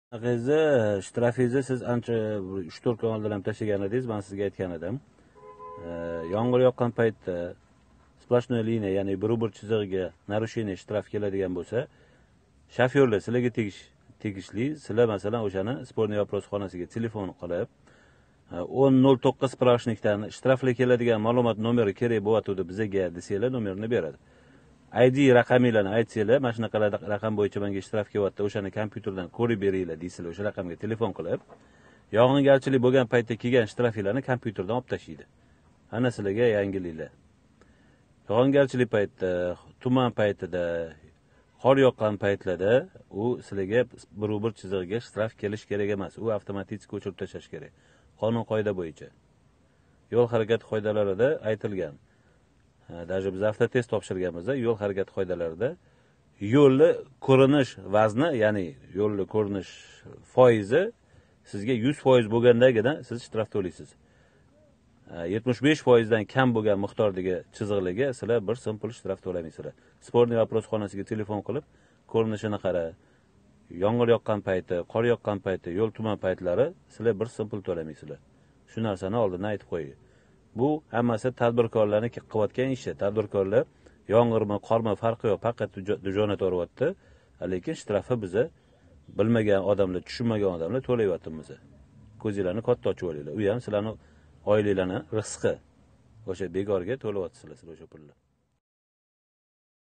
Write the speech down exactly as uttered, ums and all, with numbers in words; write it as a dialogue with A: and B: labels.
A: Qizi, shtrafingizni siz ancha uch to'rt kun oldin ham tashlagan edingiz, men sizga aytgan edim. Yomg'ir yoqqan paytda splashnoy liniya, ya'ni bir chizig'iga narushение shtraf keladigan bo'lsa, shofyorlar sizlarga tegish tegishli, sizlar masalan o'shani sporniy вопрос xonasiga telefon qilib, o'n nol to'qqiz spravshnikdan shtraflar keladigan ma'lumot nomeri kerak bo'layotdi bizga desanglar, nomerini beradi. I D raqaminglarni aytsanglar, mana shunaqa raqam bo'yicha menga shtraf kelyapti, o'shani kompyuterdan ko'rib beringlar deysizlar, o'sha raqamga telefon qilib, yog'ingarchilik bo'lgan paytda kelgan shtrafinglarni kompyuterdan olib tashlaydi. Ana sizlarga yangiliklar. Yog'ingarchilik paytida, tuman paytida, qor yoqqan paytlarda u sizlarga bir chizig'iga shtraf kelish kerak emas. U avtomatik o'chirib tashlash kerak. Qonun qoida bo'yicha. Yo'l harakati qoidalarida aytilgan. Даже biz avtotest topshirganimizda yo'l harakati qoidalarida yo'lni ko'rinish vazni, ya'ni yo'lni ko'rinish foizi sizga yuz foiz bo'lgandagina siz shtraf to'laysiz. yetmish besh foizdan kam bo'lgan miqdordagi chiziqlarga sizlar bir so'm pul shtraf to'lamaysizlar. Sporniy вопрос xonasiga telefon qilib, ko'rinishini qara. Yomg'ir yoqqan payti, qor yoqqan payti, yo'l tuman paytlari sizlar bir so'm pul to'lamaysizlar. Shu narsani oldindan aytib qo'ying. Bu hammasi tadbirkorlarning qilayotgan ishi. Tadbirkorlar yomg'irmi, qormi farqi yo'q, faqat dujonat o'ryapti. Lekin shtrafi biza bilmagan odamlar, tushunmagan odamlar to'layapmiz. Ko'zinglarni katta ochib olinglar. U ham sizlarning oilanglarning rizqi. O'sha begorga to'layapsizlar o'sha pulni.